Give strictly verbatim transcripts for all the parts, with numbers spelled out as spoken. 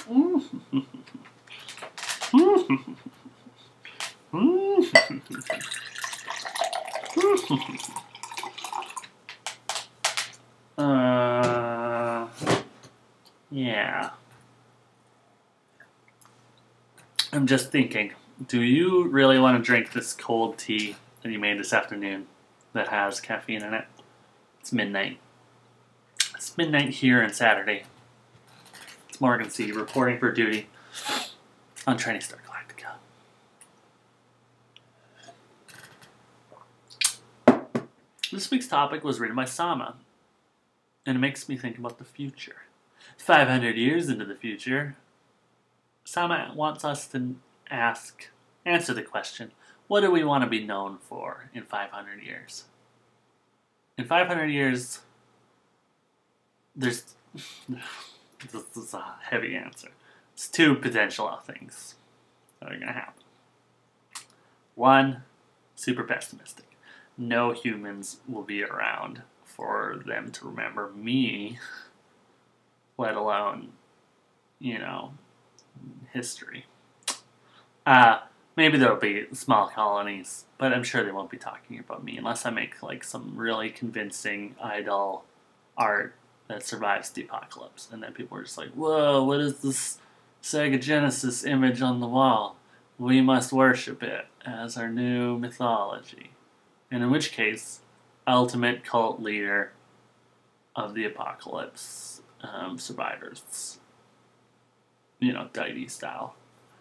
uh, yeah. I'm just thinking, do you really want to drink this cold tea that you made this afternoon that has caffeine in it? It's midnight. It's midnight here on Saturday. It's Morgan C. reporting for duty on Trini Star Galactica. This week's topic was written by Sama, and it makes me think about the future. five hundred years into the future, Sama wants us to ask, answer the question, what do we want to be known for in five hundred years? In five hundred years, there's, this is a heavy answer. It's two potential things that are going to happen. One, super pessimistic. No humans will be around for them to remember me, let alone, you know, history. Uh, maybe there'll be small colonies, but I'm sure they won't be talking about me unless I make like some really convincing idol art that survives the apocalypse. And then people are just like, whoa, what is this Sega Genesis image on the wall? We must worship it as our new mythology. And in which case, ultimate cult leader of the apocalypse, um, survivors. You know, Deity style.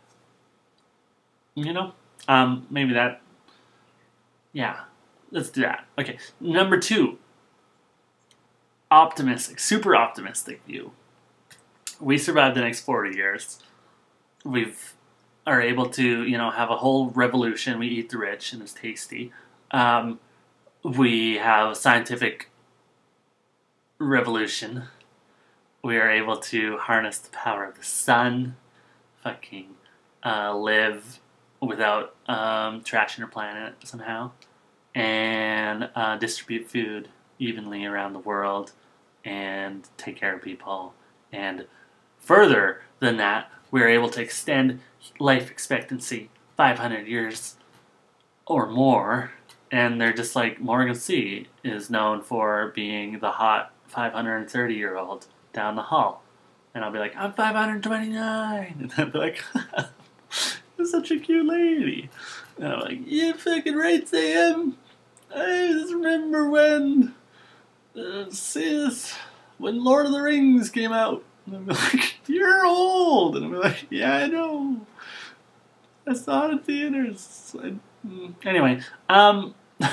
You know? Um, maybe that... Yeah, let's do that. Okay, number two. Optimistic, super optimistic view. We survived the next forty years. We've are able to, you know, have a whole revolution. We eat the rich and it's tasty. Um, we have scientific revolution. We are able to harness the power of the sun, fucking uh, live without um, trashing our planet somehow, and uh, distribute food evenly around the world, and take care of people. And further than that, we're able to extend life expectancy five hundred years or more. And they're just like, Morgan C. is known for being the hot five hundred thirty year old down the hall. And I'll be like, I'm five hundred twenty-nine. And they'll be like, you're such a cute lady. And I'm like, yeah, fucking right, Sam. I just remember when, uh, sis, when Lord of the Rings came out. And I'm like, you're old. And I'm like, yeah, I know. I saw it in theaters. I, mm. Anyway, um,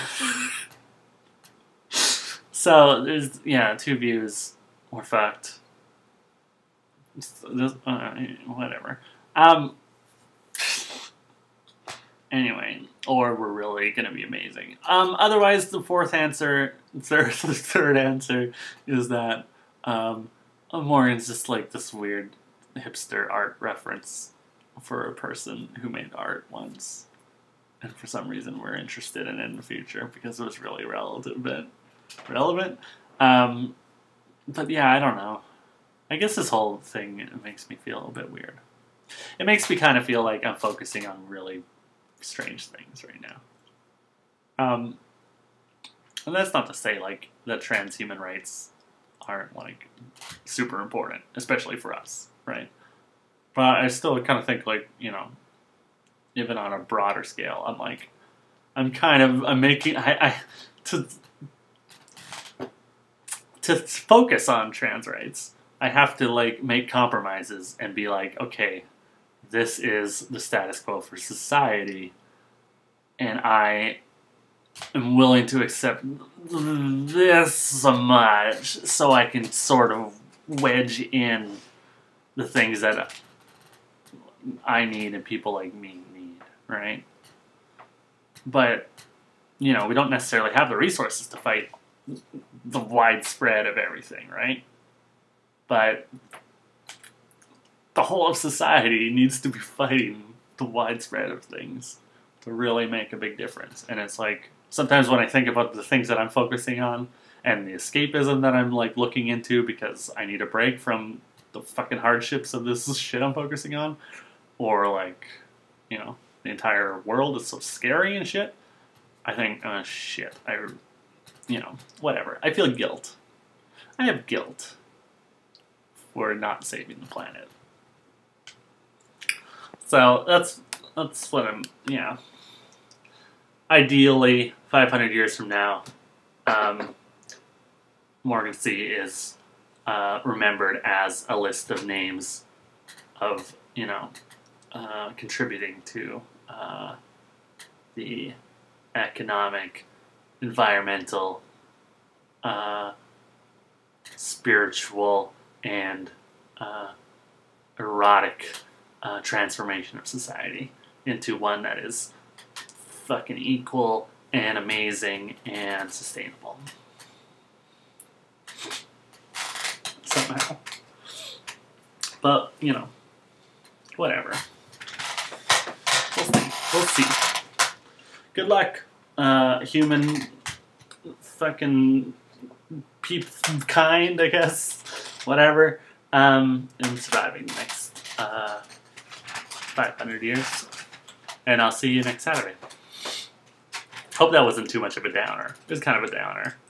so there's, yeah, two views. We're fucked. Just, uh, whatever. Um, anyway, or we're really gonna be amazing. Um, otherwise, the fourth answer, third, the third answer is that um, Morgan's just like this weird hipster art reference for a person who made art once, and for some reason we're interested in it in the future because it was really relevant. Relevant. Um, but yeah, I don't know. I guess this whole thing, it makes me feel a bit weird. It makes me kind of feel like I'm focusing on really strange things right now. Um, and that's not to say like that trans human rights aren't like super important, especially for us, right? But I still kind of think like, you know, even on a broader scale, I'm like, I'm kind of, I'm making, I, I to, to focus on trans rights, I have to like make compromises and be like, okay, this is the status quo for society, and I am willing to accept this much so I can sort of wedge in the things that I need and people like me need, right? But, you know, we don't necessarily have the resources to fight the widespread of everything, right? But the whole of society needs to be fighting the widespread of things to really make a big difference. And it's like, sometimes when I think about the things that I'm focusing on and the escapism that I'm like looking into because I need a break from the fucking hardships of this shit I'm focusing on, or like, you know, the entire world is so scary and shit, I think, oh shit, I, you know, whatever. I feel guilt. I have guilt for not saving the planet. So that's that's what I'm, you know. Ideally, five hundred years from now, um, Morgancy is uh, remembered as a list of names of, you know, uh, contributing to uh, the economic, environmental, uh, spiritual, and uh, erotic uh, transformation of society into one that is fucking equal and amazing and sustainable. Somehow. But, you know, whatever. We'll see. We'll see. Good luck, uh, human fucking peep kind, I guess. Whatever. Um, in surviving the next uh, five hundred years. And I'll see you next Saturday. Hope that wasn't too much of a downer. It was kind of a downer.